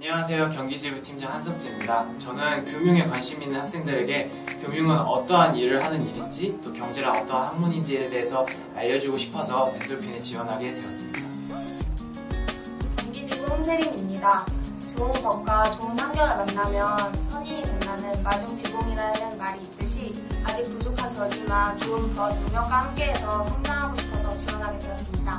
안녕하세요. 경기지부팀장 한석재입니다. 저는 금융에 관심 있는 학생들에게 금융은 어떠한 일을 하는 일인지 또 경제란 어떠한 학문인지에 대해서 알려주고 싶어서 엔돌핀에 지원하게 되었습니다. 경기지부 홍세림입니다. 좋은 법과 좋은 환경을 만나면 선인이 된다는 마중지공이라는 말이 있듯이 아직 부족한 저지만 좋은 법, 능력과 함께해서 성장하고 싶어서 지원하게 되었습니다.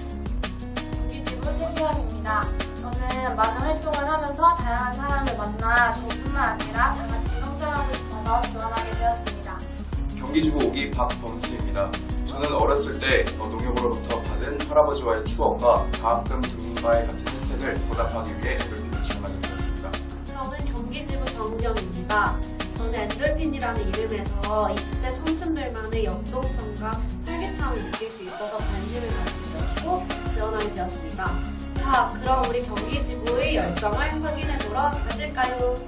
경기지부 최수연입니다. 저는 많은 활동을 하면서 다양한 사람을 만나 저뿐만 아니라 다 같이 성장하고 싶어서 지원하게 되었습니다. 경기지부 5기 박범수입니다. 저는 어렸을 때 농협으로부터 받은 할아버지와의 추억과 장학금 등과의 같은 혜택을 보답하기 위해 엔돌핀에 지원하게 되었습니다. 저는 경기지부 정은정입니다. 저는 엔돌핀이라는 이름에서 20대 청춘들만의 역동성과 활기참을 느낄 수 있어서 관심을 가지고 지원하게 되었습니다. 자, 그럼 우리 경기지부의 열정을 확인해보러 가실까요?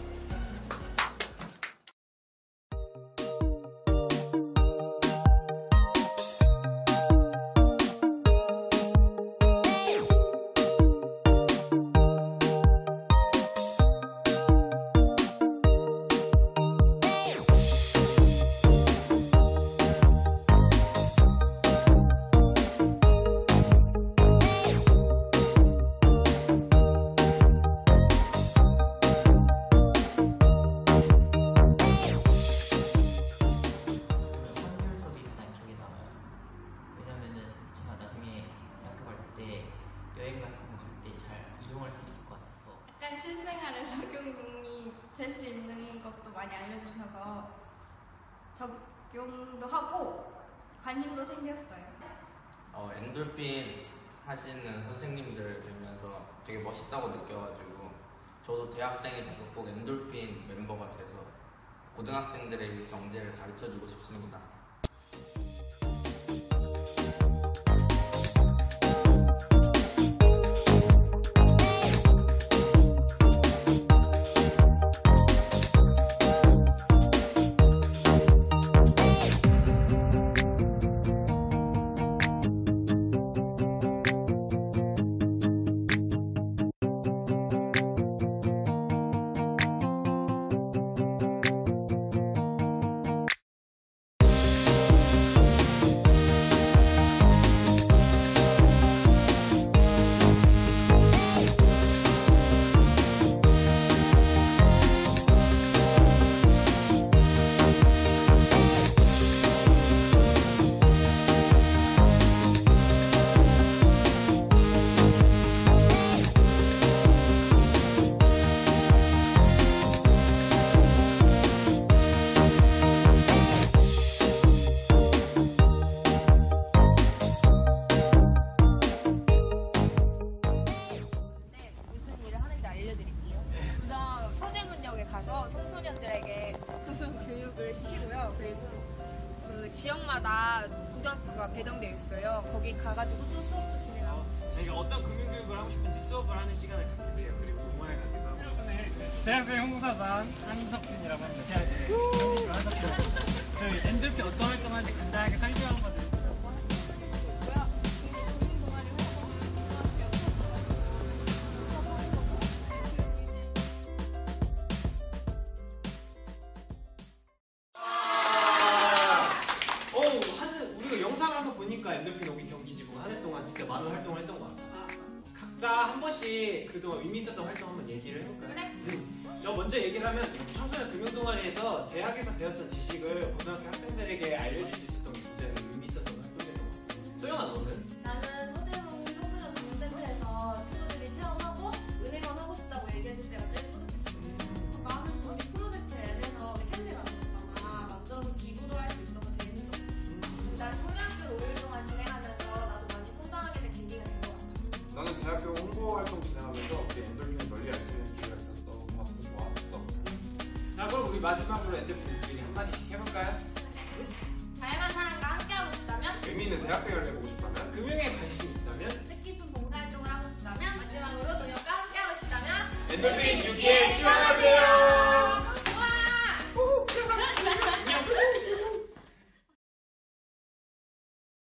여행 같은 거 갈 때 잘 이용할 수 있을 것 같아서 약간 실생활에 적용이 될 수 있는 것도 많이 알려주셔서 적용도 하고 관심도 생겼어요. 엔돌핀 하시는 선생님들을 뵈면서 되게 멋있다고 느껴가지고 저도 대학생이 돼서 꼭 엔돌핀 멤버가 돼서 고등학생들에게 경제를 가르쳐주고 싶습니다. 서대문역에 가서 청소년들에게 금융 교육을 시키고요. 그리고 그 지역마다 고등학교가 배정되어 있어요. 거기 가가지고 또 수업도 진행하고. 저희가 어떤 금융교육을 하고 싶은지 수업을 하는 시간을 갖게 돼요. 그리고 동호회 가기도 하고. 대학생 홍사반 한석진이라고 합니다. 저희 엔돌핀 어떤 활동하는지 간단하게 설명 한번 드릴게요. 우리가 영상을 한번 보니까 엔돌핀 5기 경기지부가 한 해 동안 진짜 많은 활동을 했던 것 같아요. 각자 한 번씩 그동안 의미 있었던 활동 한번 얘기를 해볼까요? 그래. 저 먼저 얘기를 하면 청소년 금융동아리에서 대학에서 배웠던 지식을 고등학교 학생들에게 알려줄 수 있었던 게 굉장히 의미 있었던 활동이었던 것 같아요. 소영아, 너는? 나는 서대문 청소년 교육센터에서 친구들이 체험하고 은행원 하고 싶다고 얘기해줄 때가 제일 뿌듯했어. 나는 거기 프로젝트 M에서 우리 캠페인 만들었잖아. 만들어서 기부도 할 수 있어서 재밌었어. 난 청년학교 5일 동안 진행하면서 나도 많이 성장하게 된 계기가 된 것 같아. 나는 대학교 홍보 활동 진행하면서 우리 엔돌핀을 널리 알 수 있는 기회가 있어서 너무 좋았어. 자, 그럼 우리 마지막으로 엔돌핀끼리 한마디씩 해볼까요? 다양한 사람과 함께하고 싶다면, 의미 있는 대학생활을 해보고 싶다면, 금융에 관심 있다면, 뜻깊은 봉사활동을 하고 싶다면, 마지막으로 동역과 함께하고 싶다면 엔돌핀 6기에 지원하세요!